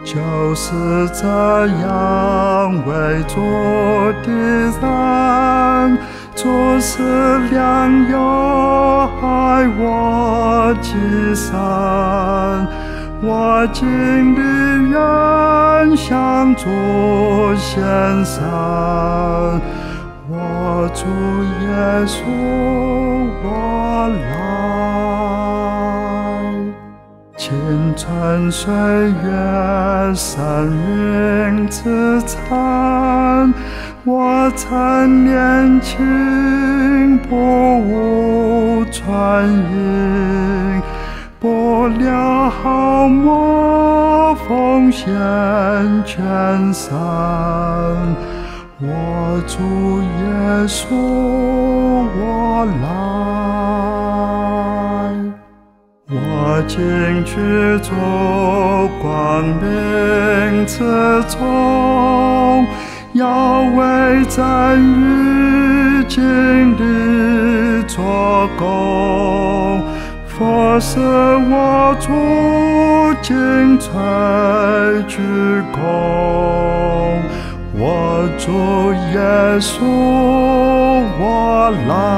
就是这样为主的人，主是良友，爱我己身。我尽力愿向主献上，我主耶稣，我来。青春岁月，生命之餐，我趁年轻，不务传音，不了好莫奉献全身。我主耶稣，我来。我进去做光明之中，要为真与真理做工，佛是我主尽瘁鞠躬。我主耶稣，我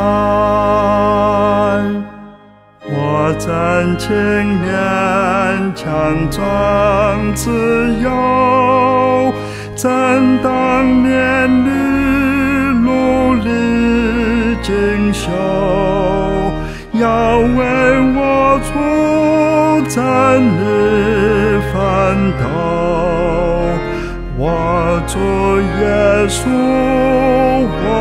来。我真青年，强壮自由，正当年里努力进修，要为我主真理奋斗。我主耶稣，